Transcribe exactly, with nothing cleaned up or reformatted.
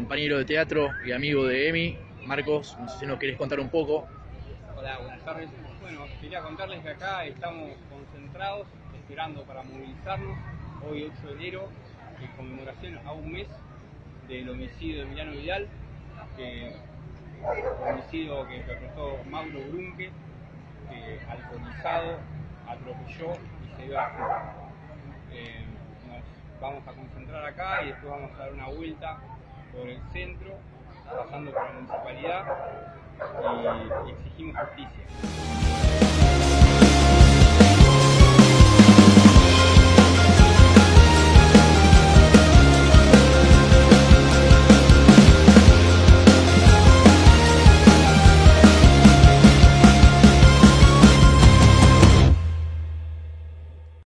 compañero de teatro y amigo de Emi. Marcos, no sé si nos querés contar un poco. Hola, buenas tardes. Bueno, quería contarles que acá estamos concentrados, esperando para movilizarnos. Hoy, ocho de enero, en conmemoración a un mes del homicidio de Emiliano Vidal, que homicidio que perpetró Mauro Brunke, que alcoholizado atropelló y se dio a la fuga. Eh, nos vamos a concentrar acá y después vamos a dar una vuelta por el centro, pasando por la municipalidad, y exigimos justicia.